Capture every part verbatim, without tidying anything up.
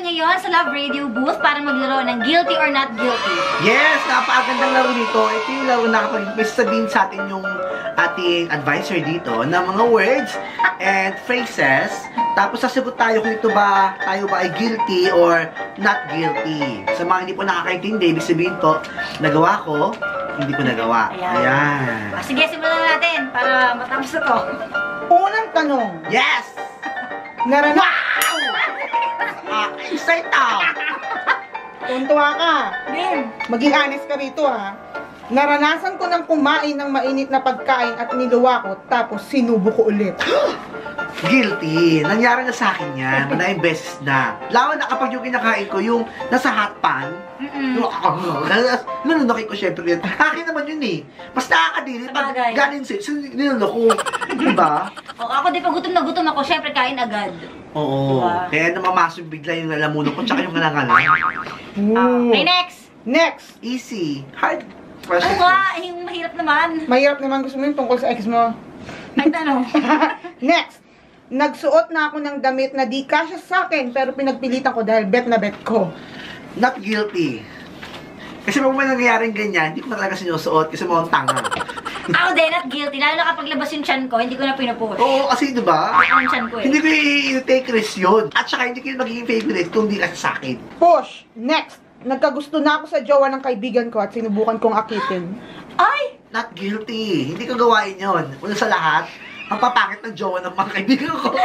kami ngayon sa Love Radio booth para maglaro ng Guilty or Not Guilty. Yes, napakagandang laro nito. Ito yung laro na kapag may sabihin sa atin yung ating advisor dito na mga words and phrases. Tapos sasagot tayo kung ito ba, tayo ba ay guilty or not guilty. Sa mga hindi po nakakaintindi, ibig sabihin po, nagawa ko, hindi ko nagawa. Ayan. Ayan. Ah, sige, simulan na natin para matapos na to. Unang tanong. Yes! Narana Wow! Ah, excited ah! Tuntua ka. Game. Maging honest ka rito ha. Naranasan ko ng kumain ng mainit na pagkain at niluwa ko tapos sinubo ko ulit. Guilty. Nangyari na sa akin yan. Maraming beses na. Lalo na kapag yung kinakain ko, yung nasa hot pan, Mm-mm. yung nanunokay ko syempre yun. Akin naman yun eh. Mas nakakadiri pag Sabagay. galing sa ninunok ko. Diba? O, ako di pa gutom na gutom ako, syempre kain agad. Oo. Diba? Kaya namamasok bigla yung lalamunan ko tsaka yung ngalangalan. Ooh. Okay, next. Next. Easy. Hard. Ano Question. nga, yung mahirap naman. Mahirap naman gusto mo yung tungkol sa ex mo. Ay, tanong. Next. Nagsuot na ako ng damit na di kasya sa akin pero pinagpilitan ko dahil bet na bet ko. Not guilty. Kasi pag may nangyayaring ganyan, hindi ko na talaga sinusuot kasi mga tanga. Ako din, not guilty. Lalo na kapag labas yung chan ko, hindi ko na pinupush. Oo, kasi diba? Ang chan ko eh. Hindi ko i-take risk yun. At saka hindi ko yung magiging favorite kung hindi kasi sa akin. Push. Next. Nagkagusto na ako sa jowa ng kaibigan ko at sinubukan kong akitin. Ay! Not guilty. Hindi ko gawain yun. Una sa lahat, ang papangit ng jowa ng mga kaibigan ko.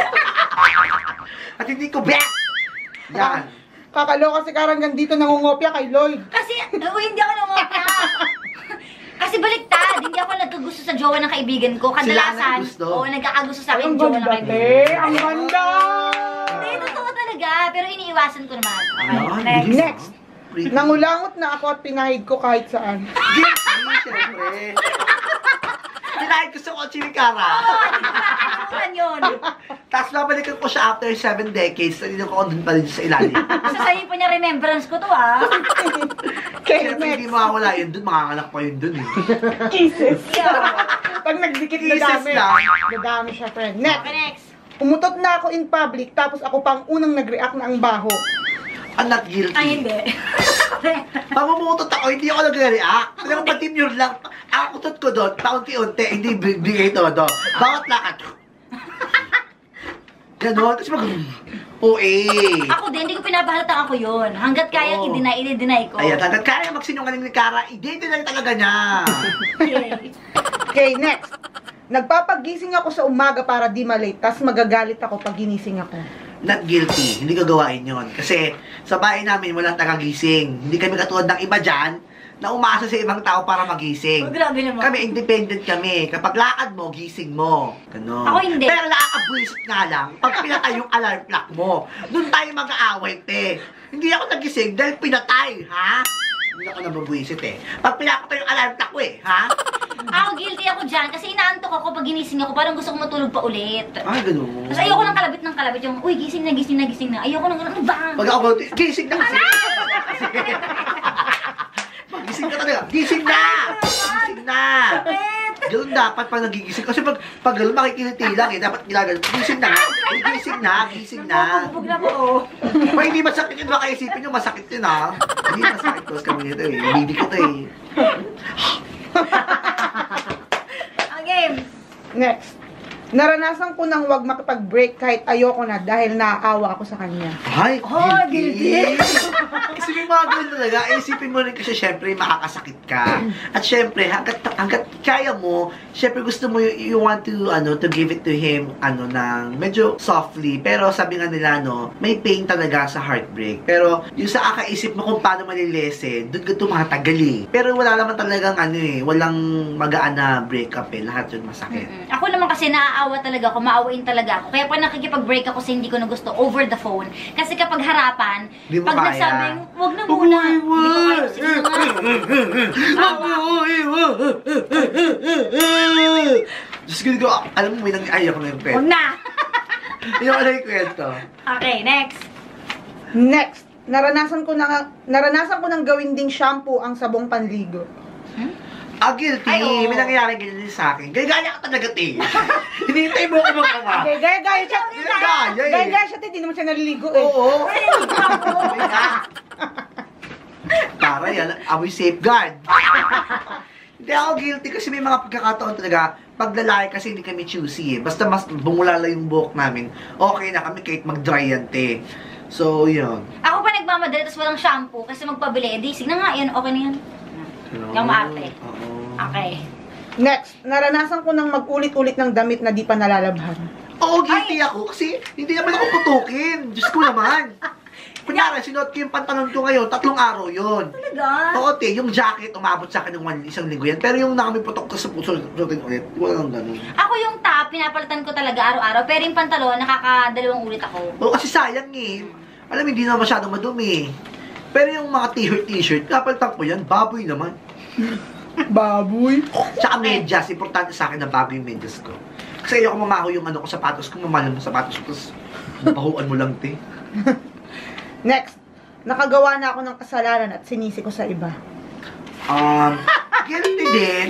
At hindi ko bet! Yan. Kakaloka si Karangan dito nangungopia kay Lloyd. Kasi, oh, hindi ako namopya. Kasi baliktad, hindi ako nagkagusto sa jowa ng kaibigan ko. Sila ang Kadalasan, naggusto. oo, nagkakagusto sa akin Ang yung jowa ng ganda, kaibigan te. ko. Ang ganda! Hindi, totoo talaga. Pero iniiwasan ko naman. Okay, Yan, next. bilis, Next. ah. Pretty. Nangulangot na ako at pinahid ko kahit saan. Guilty, syempre. Pinahid ko sa kotse ni Kara. Oo, hindi ko makakalimutan yun. Tapos babalikan ko siya after seven decades. Nandito ko dun pa rin sa ilalim. Sasayin po niya remembrance ko to ah. Okay, Siyempre, hindi next. mawawala yun dun. Makakanak pa yun dun eh. Kisses. Yeah. Pag nagdikit na Kisses dami. lang. Nadami siya, friend. Next. Okay, next. Umutot na ako in public tapos ako pang unang nag-react na ang baho. I'm not guilty. Ay, hindi. Pamumutot ako, hindi ako nag-react. Pero patimure lang. Ang utot ko doon, paunti-unti, hindi bigay todo. Bawat lakad. Ganon. Tapos mag... O eh. Ako din, hindi ko pinapahalata ako yun. Hanggat kaya, Oo. i-deny, i-deny ko. Ayan, hanggat kaya magsinungaling ni Kara, i-date na talaga niya. Yay. Okay, next. Nagpapagising ako sa umaga para di malate, tas magagalit ako pag ginising ako. Not guilty. Hindi ko gawain yun. Kasi sa bahay namin, walang taga-gising. Hindi kami katulad ng iba dyan na umaasa sa ibang tao para magising. Oh, grabe naman. Kami, independent kami. Kapag lakad mo, gising mo. Ganon. Ako hindi. Pero nakakabwisit nga lang, pag pinatay yung alarm clock mo, doon tayo mag-aaway, te. Hindi ako nagising dahil pinatay, ha? Hindi ako nababwisit eh. Pag pinapatay yung alarm clock ko eh, ha? Ako guilty ako dyan kasi inaantok ako pag ginising ako. Parang gusto ko matulog pa ulit. Ay, ganon. Tapos ayoko ng kalabit ng kalabit yung, uy, gising na, gising na, gising na. Ayoko nang, ano ba? Pag ako, gising na kasi. Gising ka talaga. Gising na! Gising na! Ganun dapat pag nagigising. Kasi pag, pag ganun makikiliti lang eh. Dapat ginagano. Gising na nga. Gising na. Gising na. Bubog na po. Pag hindi masakit yun, baka isipin nyo masakit yun ha. Hindi masakit. Cause kami nito eh. Bibi ko to eh. Ang game. Next. Naranasan ko nang wag makipag-break kahit ayoko na dahil naaawa ako sa kanya. Ay, Oh, guilty. Kasi may mga ganun talaga. Eh, isipin mo rin kasi syempre makakasakit ka. At syempre, hanggat, hanggat kaya mo, syempre gusto mo, you, you want to, ano, to give it to him, ano, ng medyo softly. Pero sabi nga nila, no, may pain talaga sa heartbreak. Pero yung sa akaisip mo kung paano malilesen, doon ka tumatagal eh. Pero wala naman talagang, ano eh, walang magaan na breakup eh. Lahat yun masakit. Mm-mm. Ako naman kasi naaawa talaga ako, maawain talaga ako. Kaya pag nakikipag-break ako sa hindi ko na gusto, over the phone. Kasi kapag harapan, Di mo pag kaya. nagsabing, wag na muna. Hindi ko kaya. Sige nga. Diyos ko, alam mo, may nang-ayaw ko na yung pet. Wag na. Yung ano yung kwento. Okay, next. Next. Naranasan ko na naranasan ko nang gawin ding shampoo ang sabong panligo. Hmm? Ah, guilty. Ay, oo. May nangyayari ganyan din sa akin. Gaya-gaya ka talaga, te. Hinihintay mo ako magawa. Okay, gaya-gaya siya. Gaya-gaya eh. Gaya-gaya siya, te. Di naman siya naliligo eh. Oo. Ay, hindi ako. Tara yan, amoy safeguard. Hindi ako guilty kasi may mga pagkakataon talaga, pag lalaki kasi hindi kami choosy eh. Basta mas bumulala yung buhok namin, okay na kami kahit mag-dry yan, te. So, yun. Ako pa nagmamadali, tapos walang shampoo kasi magpabili. Eh, di, sige na nga, yan, okay na yan. Yung maarte. Oo. Okay. Next, naranasan ko nang mag-ulit-ulit ng damit na di pa nalalabhan. Oo, guilty ako kasi hindi naman ako putukin. Diyos ko naman. Kunyari, sinuot ko yung pantalon ko ngayon, tatlong araw yun. Talaga? Oo, te, yung jacket, umabot sa akin ng one, isang linggo yan. Pero yung nakami putok ko sa puso, suotin ulit, wala nang ganun. Ako yung top, pinapalitan ko talaga araw-araw. Pero yung pantalon, nakakadalawang ulit ako. Oo, kasi sayang eh. Alam mo, hindi na masyadong madumi. Pero yung mga t-shirt, t-shirt, napalitan ko yan, baboy naman. Baboy. Tsaka medyas, importante sa akin na bago yung medyas ko. Kasi ayoko mamaho yung ano ko, sapatos ko, mamalan mo sapatos ko, tapos napahuan mo lang, te. Next, nakagawa na ako ng kasalanan at sinisi ko sa iba. Um, guilty din.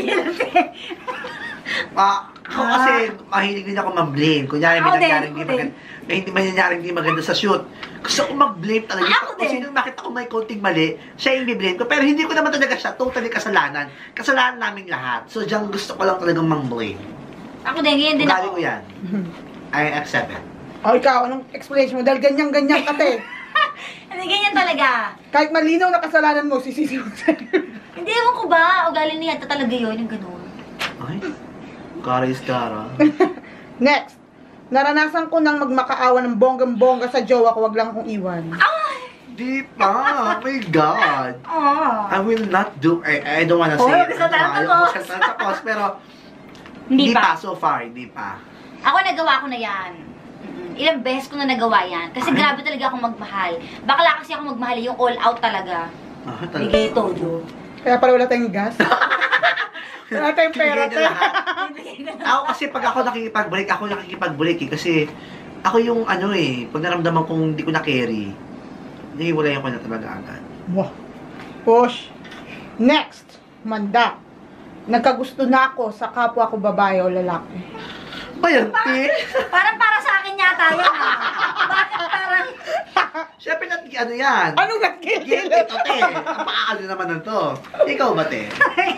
Ah, ako kasi mahilig din ako mag-blame. Kunyari, may Ako din, nangyaring di ako maganda. May hindi may nangyaring di maganda sa shoot. Gusto ko mag-blame talaga. Ako Kung din. sino makita ko may konting mali, siya yung i-blame ko. Pero hindi ko naman talaga siya totally kasalanan. Kasalanan namin lahat. So, diyan gusto ko lang talagang mang-blame. Ako din, ganyan din Ugali ako. ko yan. I accept it. O ikaw, anong explanation mo? Dahil ganyan-ganyan ka, te. Hindi, ganyan talaga. Kahit malinaw na kasalanan mo, sisisi mo sa iyo. Hindi, ewan ko ba, ugali niya talaga yun, yung ganun. Ay, kara is kara. Next, naranasan ko nang magmakaawa ng bonggang-bongga sa jowa ko, wag lang akong iwan. Di pa. Oh my God. Oh. I will not do, I, I don't wanna say Oh, it. gusto tayo Ayaw tapos. ko sa tapos, pero Hindi hindi pa. pa. So far, hindi pa. Ako nagawa ko na yan. Mm-mm. Ilang beses ko na nagawa yan. Kasi Ay. grabe talaga akong magmahal. Bakla kasi ako magmahal, yung all out talaga. Ah, talaga. Bigay todo. Kaya pala wala tayong gas. Wala tayong pera, Bigay niya te. lahat. Ako kasi pag ako nakikipag-break, ako nakikipag-break eh. Kasi ako yung ano eh, pag naramdaman kong hindi ko na-carry, nahiwalayan ko na talaga agad. Wah. Push. Next, manda. Nagkagusto na ako sa kapwa ko babae o lalaki. Bayan, te. Parang para sa akin yata yan ah. Bakit parang... Siyempre, nat, ano yan? Anong nag-guilty? Guilty to, te. Napakaano naman na to. Ikaw ba, te?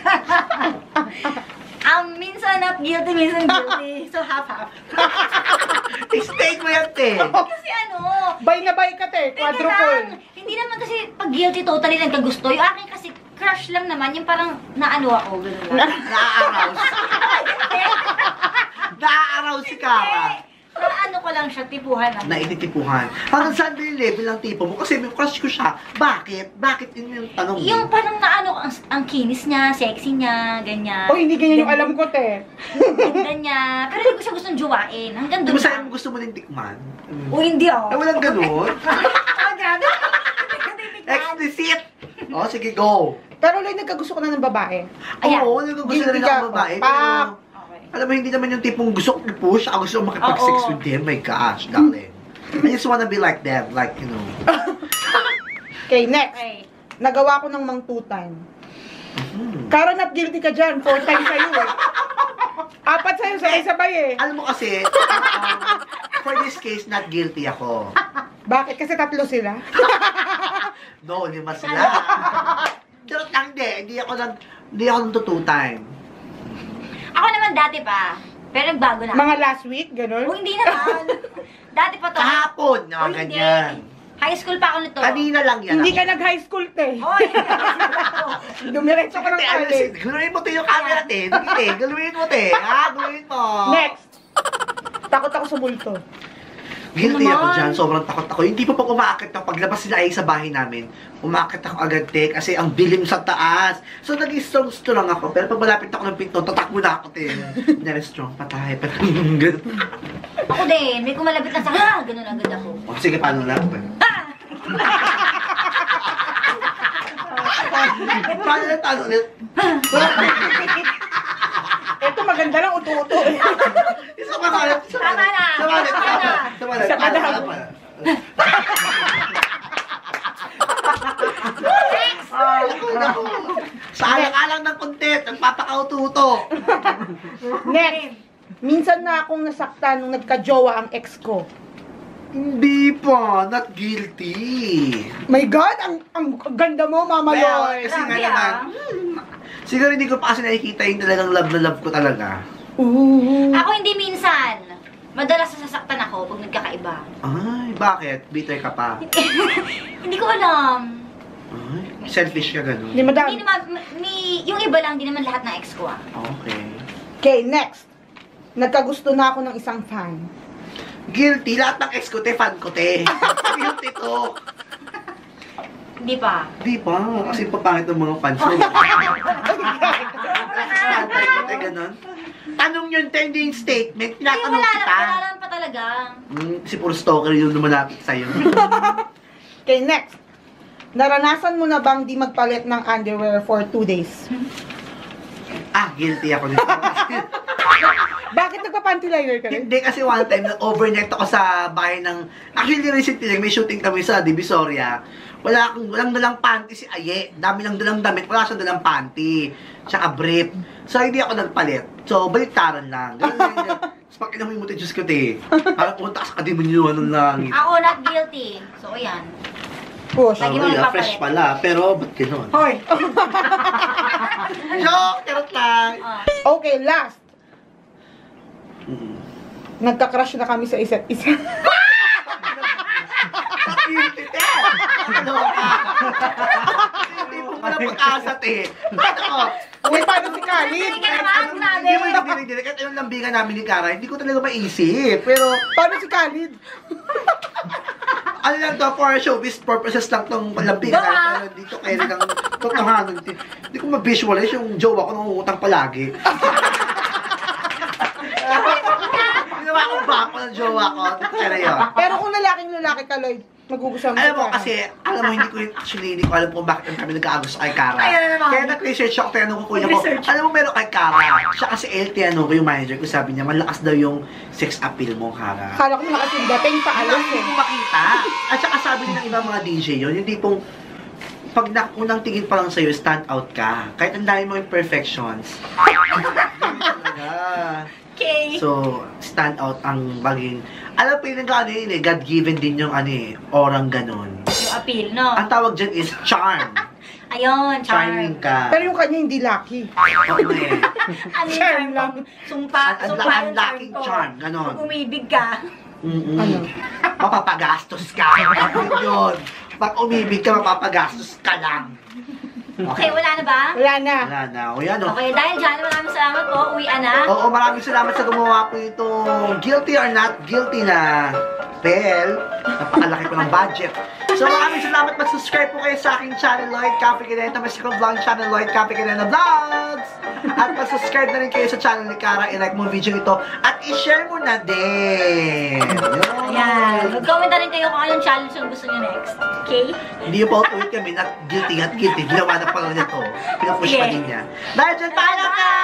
Um, minsan not guilty, minsan guilty. So half-half. I-state mo yan, te. Kasi ano... Bay na bay ka, te. Teka Quadruple. lang, hindi naman kasi pag guilty totally nagkagusto. Yung akin kasi crush lang naman, yung parang naano ako, gano'n lang. Na-arouse. Na-arouse si Kara. Naano ko lang siya, tipuhan lang. Naititipuhan. Hanggang saan ba yung level ng tipo mo? Kasi may crush ko siya. Bakit? Bakit yun yung tanong mo? Yung parang naano, ang, ang kinis niya, sexy niya, ganyan. O, hindi ganyan yung alam ko, te. Ganda niya. Pero hindi ko siya gustong jowain. Hanggang Di doon ba sa'yo lang. mo gusto mo ng tikman? O, hindi Ay, ako. walang ganun. Ah, grabe. Explicit! O, sige, go. Pero like, nagkagusto ko na ng babae. Ayan. Oo, ano gusto na rin Guilty ka ako babae. pa. Pero, Okay. alam mo, hindi naman yung tipong gusto ko i-push. Ako gusto ko makipag-sex Oo. with them. My gosh, darling. I just wanna be like them. Like, you know. Okay, next. Okay. Nagawa ko ng mang two time. Hmm. Kara, not guilty ka dyan. Four times sa'yo eh. Apat sa'yo, sabay-sabay eh. Alam mo kasi, um, for this case, not guilty ako. Bakit? Kasi tatlo sila. No, lima sila. Pero lang, hindi. Hindi ako nag, hindi ako nang two time. Ako naman dati pa. Pero nagbago na. Mga last week, O, gano'n. hindi naman. Dati pa to. Kahapon, O, no, hindi. ganyan. High school pa ako nito. Kanina lang yan. Hindi ka nag-high school, te. Hoy! Dumiretso ka ng Te, ano, college. guluhin mo to yung camera, te. Hindi, te. Guluhin mo, te. Ha? Guluhin mo. Next. Takot ako sa multo. Guilty Ano ako naman? dyan. Sobrang takot ako. Yung tipo pag umaakit na paglabas sila ay sa bahay namin, umaakit ako agad, te. Kasi ang dilim sa taas. So, naging strong-strong ako. Pero pag malapit ako ng pinto, tatakbo na ako, te. Kunyari strong, patay. Pero, ganun. Ako din. May kumalabit na sa ha! Ganun agad ako. O, sige, paano na? Paano na paano ulit? Ito maganda lang, uto-uto. Isa pa sa Tama na. Sa malit. Tama na. Sa malit. Isa pa Paano, daw. paano? Ako, naku. Sa alang-alang ng content, nagpapaka Next. Minsan na akong nasaktan nung nagka-jowa ang ex ko. Hindi pa, not guilty. My God, ang, ang ganda mo, Mama Well, Loy. kasi nga Grabe, naman, ah. hmm, siguro hindi ko pa kasi nakikita yung talagang love na love ko talaga. Ooh. Ako hindi minsan. Madalas sasaktan ako pag nagkakaiba. Ay, bakit? Bitter ka pa? Hindi ko alam. Ay, selfish ka ganun. Hindi madami. Hindi naman, may, yung iba lang, hindi naman lahat ng ex ko ah. Okay. Okay, next. Nagkagusto na ako ng isang fan. Guilty. Lahat ng ex ko, te, fan ko, te. Guilty to. Hindi pa. Di pa. Kasi papangit ng mga fans mo. Antay ko, te, ganun. Tanong yun, te, hindi yung statement. Ay, Tinatanong wala kita. lang, wala lang pa talaga. Hmm, si puro stalker yung lumalapit sa'yo. Okay, next. Naranasan mo na bang di magpalit ng underwear for two days? ah, guilty ako nito. Bakit nagpa-panty liner ka rin? Hindi kasi one time, nag-overnight ako sa bahay ng... Actually, recently lang, may shooting kami sa Divisoria. Wala akong, walang dalang panty si Aye. Dami lang dalang damit. Wala siyang dalang panty. Tsaka brief. So, hindi ako nagpalit. So, baliktaran lang. Ganun lang yun. Tapos pag inamoy mo, Diyos ko, te. Parang pumunta ka sa kadimunyuan ng langit. Ako not guilty. So, ayan. Push. Lagi mo Ay, nagpapalit. fresh pala. Pero, ba't gano'n? Hoy. Joke! Charot lang. Ah. Okay, last. Mm. Nagka-crush na kami sa isa't isa. Guilty, te! Ano ka? Hindi mo pala pag-asa, te. Ako, Uy, paano si Khalid? Hindi ka naman, grabe. Hindi mo, hindi, hindi, hindi. Kahit anong lambingan namin ni Kara, hindi ko talaga maisip. Pero, Paano si Khalid? ano lang to, for showbiz purposes lang tong lambingan Diba? namin. Pero dito kayo ng totohanan. Hindi ko ma-visualize yung jowa ko nangungutang palagi. Ginawa ko ba ako ng jowa ko? Kaya yun. Pero kung lalaking lalaki ka, Lloyd, magugustuhan mo Alam si mo Kara. kasi, alam mo, hindi ko yun, actually, hindi ko alam kung bakit kami nag-aagos kay Kara. Ayan naman. Kaya nag-research ako, tinanong ko kuya ko, Nag-research. alam mo meron kay Kara. Siya kasi L T, ano ko yung manager ko, sabi niya, malakas daw yung sex appeal mo, Kara. Akala ko malakas yung dating pa Alam alas hindi eh. ko makita. At saka sabi din ng ibang mga D J yun, hindi pong, pag na, unang tingin pa lang sa'yo, stand out ka. Kahit ang dami mo imperfections. Talaga. Okay. So, stand out ang maging, alam po yun ano yun eh, God-given din yung ano eh, orang ganon. Yung appeal, no? Ang tawag dyan is charm. Ayun, Charming charm. ka. Pero yung kanya hindi lucky. Oo eh. Ano yung Charm charm lang. lang? Sumpa, Ang- ang- sumpa ang yung laking ko. charm, ganon. Pag umibig ka. Mm-mm. Ano? Mapapagastos ka. Yun yun. Pag umibig ka, mapapagastos ka lang. Okay, wala na ba? Wala na. Wala na. O yan o. Okay, dahil dyan, maraming salamat po. Uwian na. Oo, maraming salamat sa gumawa po itong Guilty or Not Guilty na Bell. Napakalaki ko ng budget. So maraming salamat. Mag-subscribe po kayo sa aking channel, Lloyd Cafe Caneta. May second vlog channel, Lloyd Cafe Caneta Vlogs. At mag-subscribe na rin kayo sa channel ni Kara. I-like mo ang video ito. At i-share mo na din. Yun. Ayan. Mag-comment na rin kayo kung anong challenge yung gusto nyo next. Okay? Hindi pa ulit kami, not guilty, not guilty. Ginawa na pala niya to. Pinapush pa Sige. din niya. Dahil dyan, paalam na!